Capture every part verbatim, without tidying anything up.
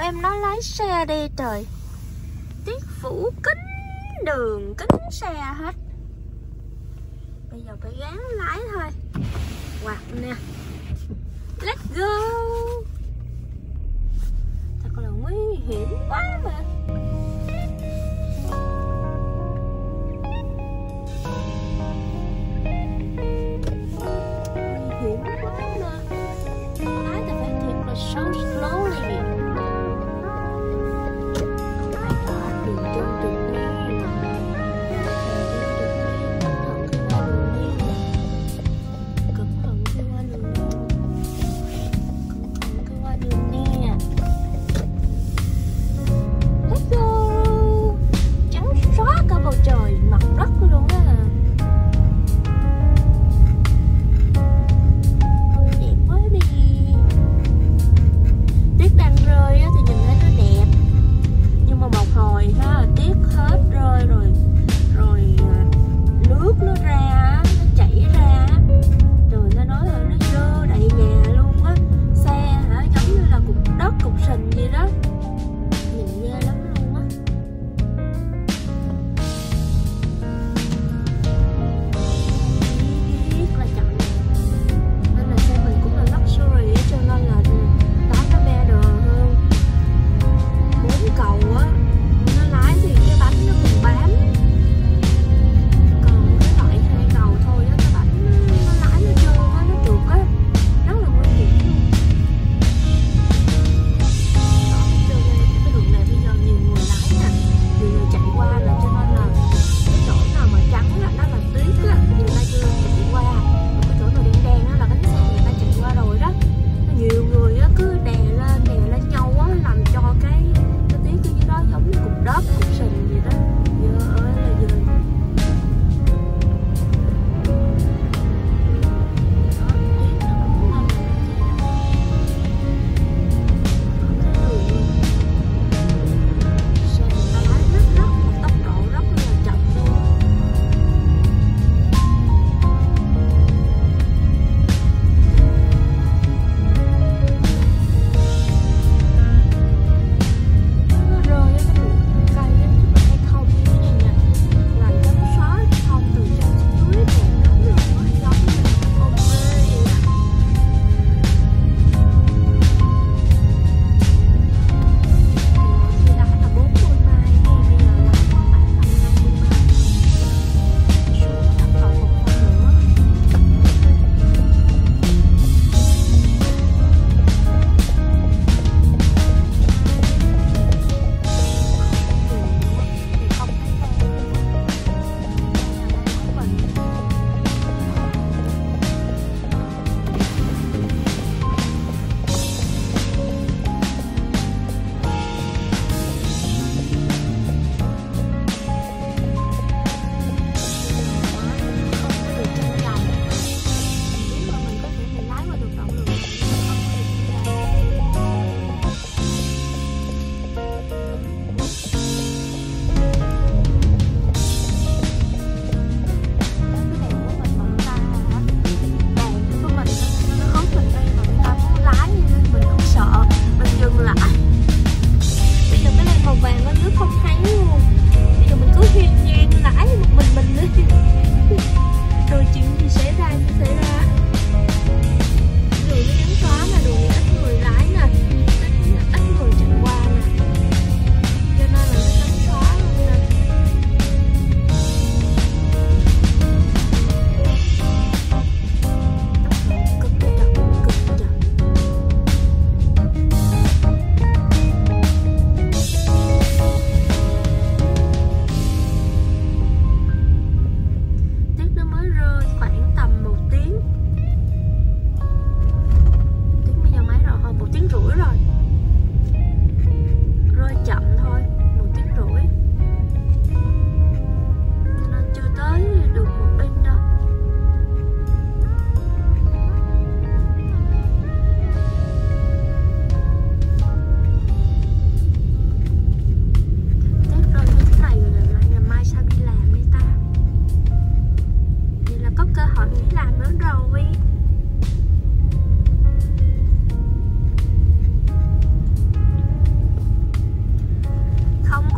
em nói lái xe đi trời. Tuyết phủ kín đường, kín xe hết. Bây giờ phải gắng lái thôi. Quạt nè. Let's go. Thật là nguy hiểm quá mà. Nguy hiểm quá mà. Lái ta phải thiệt là so slowly.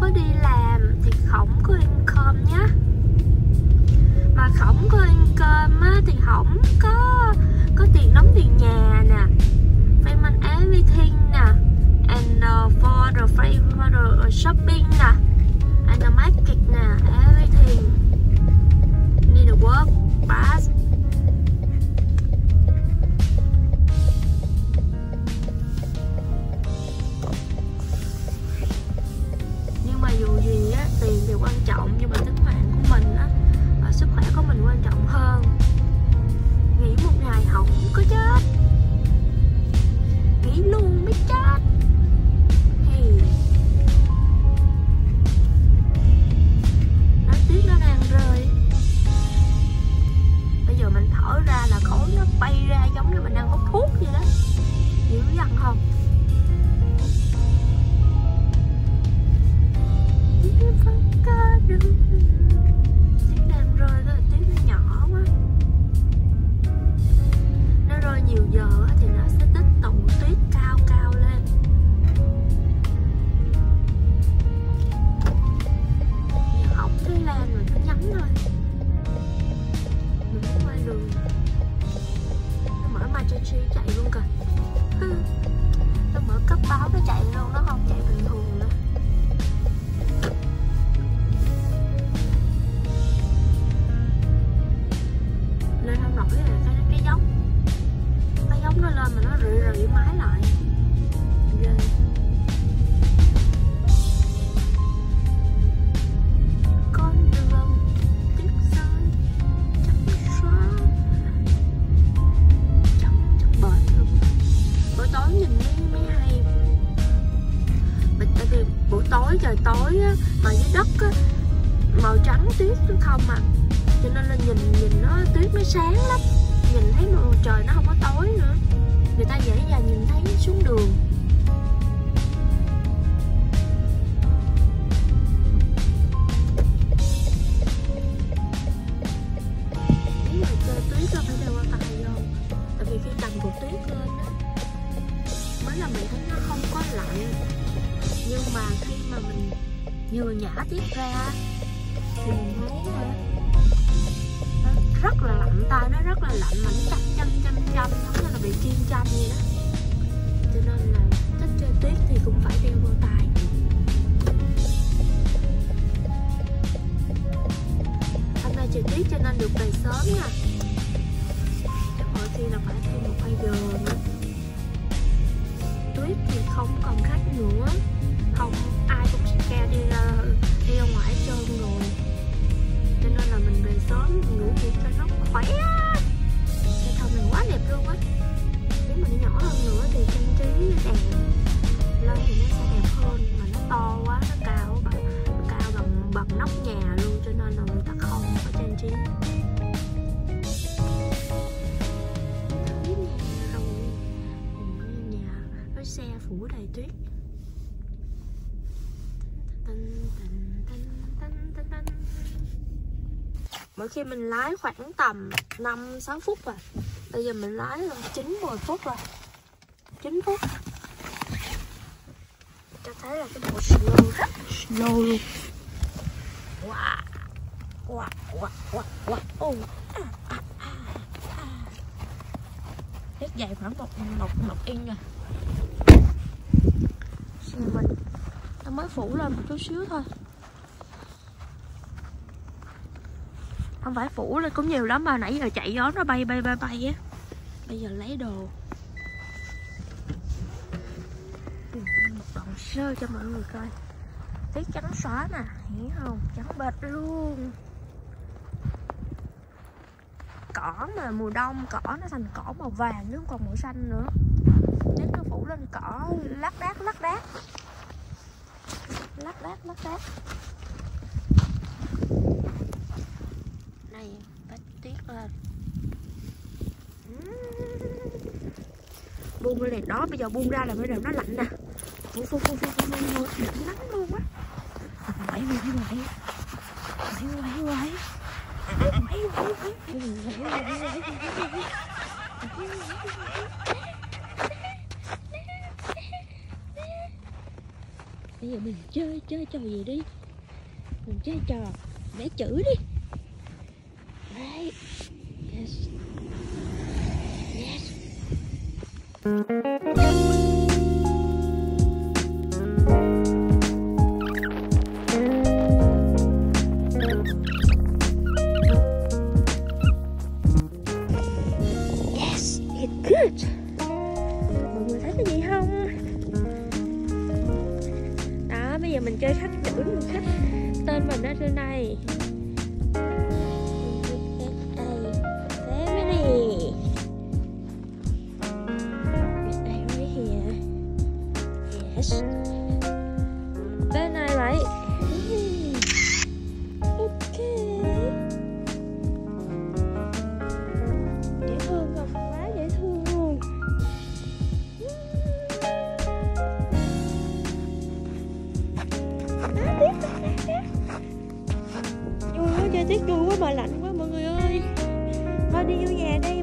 có đi làm thì không có income nhá. Mà không có income á thì không có có tiền đóng tiền nhà nè, payment everything nè, and uh, for the free for the shopping nè, and the market nè, everything need to work fast. Nhưng mà dù gì á, tiền thì quan trọng, nhưng mà tính mạng của mình á, sức khỏe của mình quan trọng hơn. Nghĩ một ngày không có chết, nghĩ luôn mới chết. Hey. Nói tuyết nó đang rơi. Bây giờ mình thở ra là khói nó bay ra giống như mình đang hút thuốc vậy đó. Dữ dằn không? Tuyết đang rơi đó, tuyết nó nhỏ quá. Nó rơi nhiều giờ thì nó sẽ tích tụ tuyết cao cao lên. Giờ hỏng cái lan rồi, nó nhắn thôi. Mình muốn quay đường, nó mở emergency chạy luôn kìa. Nó mở cấp báo nó chạy luôn, nó không chạy bình thường nữa. Lên không nổi là cái, cái dốc Cái dốc nó lên mà nó rỉ rỉ mái lại ghê. Con đường tuyết rơi trắng xóa, trắng trắng bệt luôn. Buổi tối nhìn mới, mới hay. Tại vì buổi tối trời tối á, mà dưới đất á, màu trắng tuyết nó không à, cho nên là nhìn nhìn nó tuyết nó sáng lắm, nhìn thấy màu trời nó không có tối nữa, người ta dễ dàng nhìn thấy xuống đường. Nếu mà chơi tuyết là phải đeo bao tay vô, tại vì khi cầm cục tuyết lên á mới là mình thấy nó không có lạnh, nhưng mà khi mà mình vừa nhả tuyết ra thì mình thấy nó rất là lạnh tay, nó rất là lạnh mà nó chăm chăm chăm chăm giống như là bị kim châm vậy đó. Cho nên là thích chơi tuyết thì cũng phải đeo bao tay. Hôm nay trời tuyết cho nên được về sớm nha. Chắc mỗi khi là phải thêm một hai giờ nữa. Tuyết thì không còn khách nữa, không ai cũng scare đi ra đi ra ngoài hết trơn rồi, cho nên là mình về sớm, mình ngủ nghỉ cho nó khỏe. Cây thông này quá đẹp luôn á. Nếu mà nó nhỏ hơn nữa thì trang trí đèn lên thì nó sẽ đẹp hơn, mà nó to quá, nó cao bằng nó cao bằng bằng nóc nhà luôn, cho nên là người ta không có trang trí. Thấy nhà rồi, nhà có xe phủ đầy tuyết. Mỗi khi mình lái khoảng tầm năm sáu phút rồi. Bây giờ mình lái là chín mười phút rồi. chín phút. Cho thấy là cái bộ slow rất slow luôn. Wow. Wow, wow, wow, wow. Oh. À, à, à, à. Hết dài khoảng một, một, một inch rồi. Xe mình nó mới phủ lên một chút xíu thôi. Không phải phủ lên cũng nhiều lắm mà nãy giờ chạy gió nó bay bay bay bay á. Bây giờ lấy đồ. Một đoạn sơ cho mọi người coi. Tuyết trắng xóa nè, hiểu không? Trắng bệt luôn. Cỏ mà mùa đông cỏ nó thành cỏ màu vàng chứ không còn màu xanh nữa. Tuyết nó phủ lên cỏ lác đác lác đác. Lác đác lác đác. Này, bắt tuyết lên. Buông lên đèn đó, bây giờ buông ra là bây giờ nó lạnh nè. Phun phun phun phun phun phun phun lạnh luôn á. Quậy quậy quậy. Quậy quậy quậy. Quậy quậy quậy. Bây giờ mình chơi chơi trò gì đi? Mình chơi trò vẽ chữ đi. Right. Yes. Yes. Yes, it's good. Mọi người thấy cái gì không? Đó, bây giờ mình chơi khắc chữ, mình khắc tên mình ở trên đây. Bên này vậy. Ok. Dễ thương không? Quá dễ thương luôn. Á, tiếp tiếp vui quá, chơi tiếp vui quá mà lạnh quá mọi người ơi. Thôi đi vô nhà đi.